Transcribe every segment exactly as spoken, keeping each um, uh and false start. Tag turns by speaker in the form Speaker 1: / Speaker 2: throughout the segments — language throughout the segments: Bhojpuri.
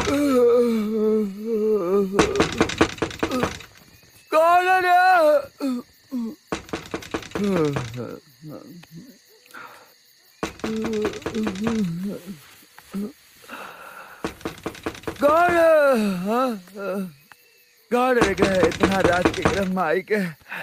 Speaker 1: कौन है रे? कौन कौन है गए इतना रात के गिरम माई के?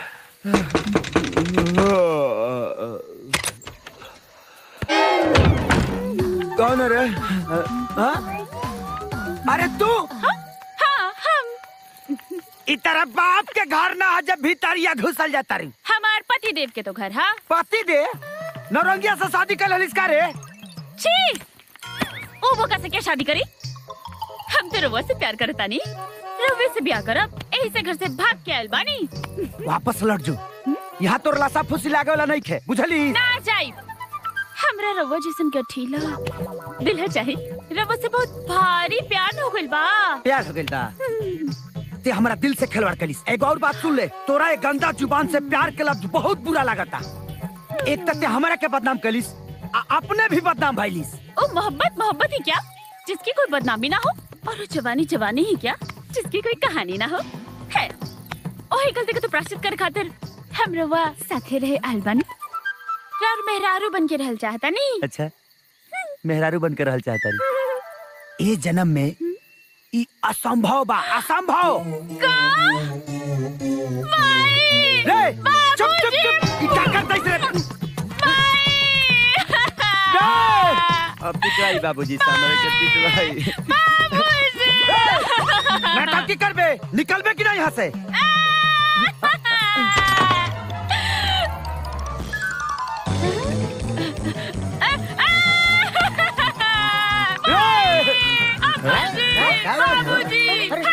Speaker 1: कौन है रे? हाँ? अरे तू?
Speaker 2: हाँ, हाँ, हम
Speaker 1: इतना बाप के घर ना जब भीतरिया घुसल जाता रही।
Speaker 2: हमार पति देव के तो घर। हाँ
Speaker 1: पति दे नौरंगिया से शादी कर लिस्का रे।
Speaker 2: छी, ओ वो कैसे क्या शादी करी? हम तो रवा से प्यार करता नहीं, रवे से ब्याह करब। यही से घर से भाग के आयल बानी।
Speaker 1: वापस लौट जो। यहाँ तो लाशा फुसी लागे वाला नहीं खे, बुझली?
Speaker 2: ना जाई। हमरा रवा जिसन के ठीला दिल है चाहे। रवा से बहुत भारी प्यार हो गइल बा।
Speaker 1: प्यार हो गइल बा। ते हमारा दिल से खिलवाड़ कलिस। एक और बात सुन ले, तोरा एक गंदा जुबान से प्यार के लफ्ज बहुत बुरा लगता। एक तक ते हमारा के बदनाम कलिस, अपने भी बदनाम भइलिस।
Speaker 2: ओ मोहब्बत मोहब्बत ही क्या, जिसकी कोई बदनामी ना हो, और वो जवानी जवानी ही क्या, जिसकी कोई कहानी ना हो। है ओही गलती के तो प्रायश्चित कर खातिर हम रवा साथे रहे आलबानी। यार मेहरारू बन के रहल चाहता नहीं।
Speaker 1: अच्छा मेहरारू बन के रहल चाहता रही। ए जन्म में ई असंभव बा, असंभव।
Speaker 2: का? माई!
Speaker 1: रे चुप चुप चुप, ई क्या करता इस रे? अब पिटवाई बाबूजी सामने के पिटवाई।
Speaker 2: बाबूजी!
Speaker 1: नाटक कर बे, निकल बे कि नहीं यहाँ से?
Speaker 2: बाबूजी!